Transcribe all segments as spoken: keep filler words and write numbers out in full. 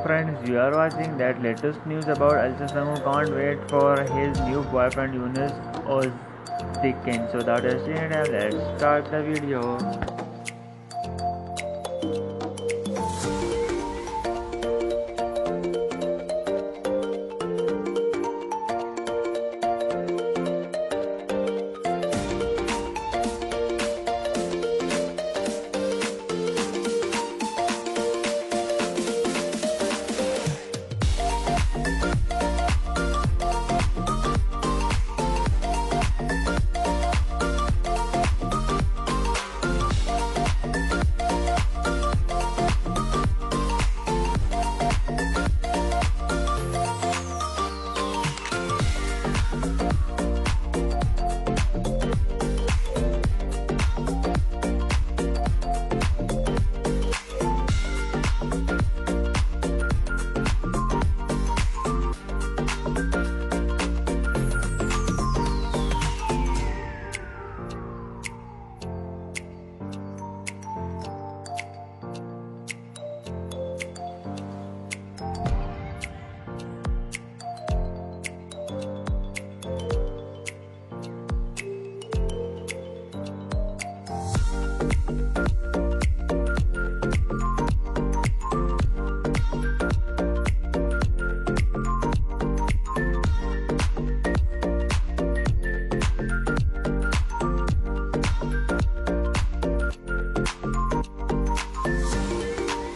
friends, you are watching that latest news about Elcin. Sangu can't wait for his new boyfriend Yunus or Dickens. So without wasting any time, let's start the video.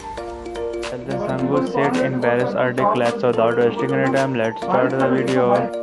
Sangu sit in Baris Arduc lab, so without wasting any time, let's start the video.